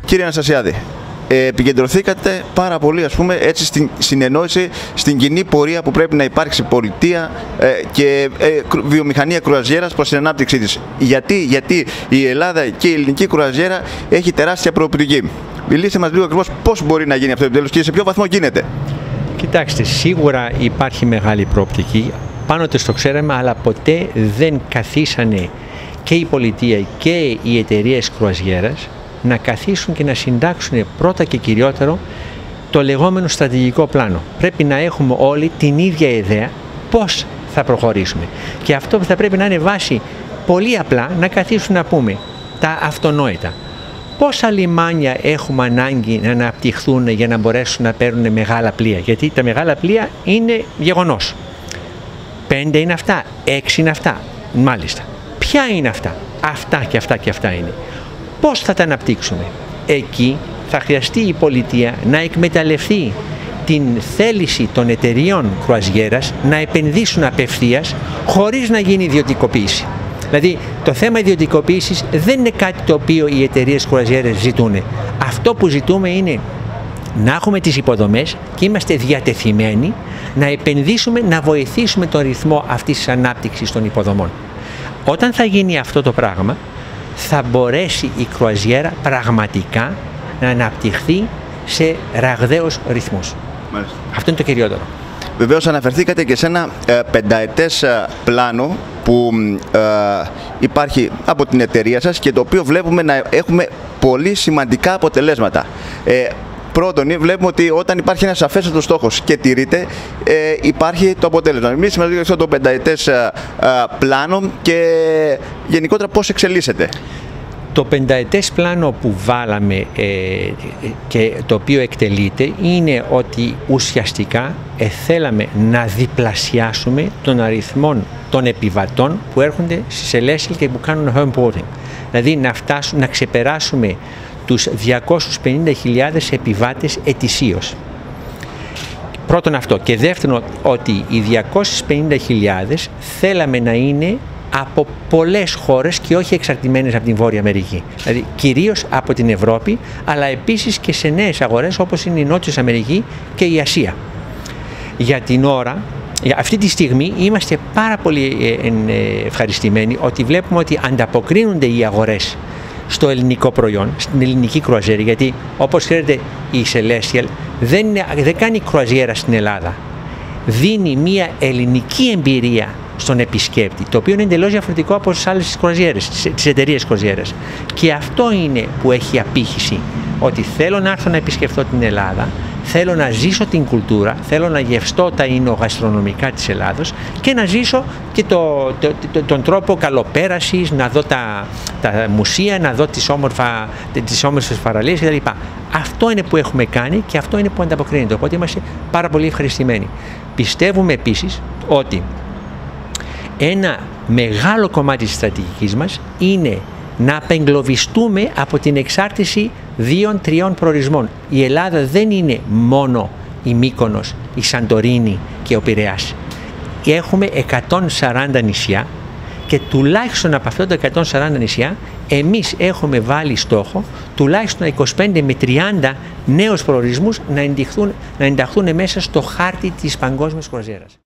Κύριε Αναστασιάδη, επικεντρωθήκατε πάρα πολύ, ας πούμε, έτσι στην συνεννόηση, στην κοινή πορεία που πρέπει να υπάρξει πολιτεία και βιομηχανία κρουαζιέρας προς την ανάπτυξή της. Γιατί η Ελλάδα και η ελληνική κρουαζιέρα έχει τεράστια προοπτική. Μιλήστε μας λίγο ακριβώς πώς μπορεί να γίνει αυτό επιτέλους και σε ποιο βαθμό γίνεται. Κοιτάξτε, σίγουρα υπάρχει μεγάλη προοπτική, πάνω το ξέραμε, αλλά ποτέ δεν καθίσανε και η πολιτεία και οι εταιρείες κρουαζιέρας να καθίσουν και να συντάξουν πρώτα και κυριότερο το λεγόμενο στρατηγικό πλάνο. Πρέπει να έχουμε όλοι την ίδια ιδέα πώς θα προχωρήσουμε. Και αυτό θα πρέπει να είναι βάση πολύ απλά να καθίσουν να πούμε τα αυτονόητα. Πόσα λιμάνια έχουμε ανάγκη να αναπτυχθούν για να μπορέσουν να παίρνουν μεγάλα πλοία? Γιατί τα μεγάλα πλοία είναι γεγονός. 5 είναι αυτά, 6 είναι αυτά. Μάλιστα. Ποια είναι αυτά? Αυτά και αυτά και αυτά είναι. Πώς θα τα αναπτύξουμε? Εκεί θα χρειαστεί η πολιτεία να εκμεταλλευτεί την θέληση των εταιριών κρουαζιέρας να επενδύσουν απευθείας χωρίς να γίνει ιδιωτικοποίηση. Δηλαδή το θέμα ιδιωτικοποίησης δεν είναι κάτι το οποίο οι εταιρείες κρουαζιέρες ζητούν. Αυτό που ζητούμε είναι να έχουμε τις υποδομές και είμαστε διατεθειμένοι να επενδύσουμε, να βοηθήσουμε τον ρυθμό αυτής της ανάπτυξης των υποδομών. Όταν θα γίνει αυτό το πράγμα, θα μπορέσει η κρουαζιέρα πραγματικά να αναπτυχθεί σε ραγδαίους ρυθμούς. Μάλιστα. Αυτό είναι το κυριότερο. Βεβαίως αναφερθήκατε και σε ένα πενταετές πλάνο που υπάρχει από την εταιρεία σας και το οποίο βλέπουμε να έχουμε πολύ σημαντικά αποτελέσματα. Πρώτον, βλέπουμε ότι όταν υπάρχει ένας σαφέστατος στόχος και τηρείται, υπάρχει το αποτέλεσμα. Εμείς μας δείτε αυτό το πενταετές πλάνο και γενικότερα πώς εξελίσσεται. Το πενταετές πλάνο που βάλαμε και το οποίο εκτελείται είναι ότι ουσιαστικά θέλαμε να διπλασιάσουμε τον αριθμό των επιβατών που έρχονται στη Celestial και που κάνουν homeboarding. Δηλαδή να ξεπεράσουμε τους 250.000 επιβάτες ετησίως. Πρώτον αυτό. Και δεύτερον, ότι οι 250.000 θέλαμε να είναι από πολλές χώρες και όχι εξαρτημένες από την Βόρεια Αμερική. Δηλαδή κυρίως από την Ευρώπη, αλλά επίσης και σε νέες αγορές όπως είναι η Νότιος Αμερική και η Ασία. Για την ώρα, αυτή τη στιγμή είμαστε πάρα πολύ ευχαριστημένοι ότι βλέπουμε ότι ανταποκρίνονται οι αγορές στο ελληνικό προϊόν, στην ελληνική κρουαζιέρα, γιατί όπως ξέρετε η Celestial δεν κάνει κρουαζιέρα στην Ελλάδα. Δίνει μια ελληνική εμπειρία στον επισκέπτη, το οποίο είναι εντελώς διαφορετικό από τις άλλες κρουαζιέρες, τις εταιρείες κρουαζιέρας. Και αυτό είναι που έχει απήχηση, ότι θέλω να έρθω να επισκεφθώ την Ελλάδα, θέλω να ζήσω την κουλτούρα, θέλω να γευστώ τα ινογαστρονομικά της Ελλάδος και να ζήσω και τον τρόπο καλοπέρασης, να δω τα μουσεία, να δω τις όμορφες παραλίες κτλ. Αυτό είναι που έχουμε κάνει και αυτό είναι που ανταποκρίνεται, οπότε είμαστε πάρα πολύ ευχαριστημένοι. Πιστεύουμε επίσης ότι ένα μεγάλο κομμάτι της στρατηγικής μας είναι να απεγκλωβιστούμε από την εξάρτηση 2-3 προορισμών. Η Ελλάδα δεν είναι μόνο η Μύκονος, η Σαντορίνη και ο Πειραιάς. Έχουμε 140 νησιά και τουλάχιστον από αυτά τα 140 νησιά εμείς έχουμε βάλει στόχο τουλάχιστον 25 με 30 νέους προορισμούς να ενταχθούν μέσα στο χάρτη της παγκόσμιας κρουαζιέρας.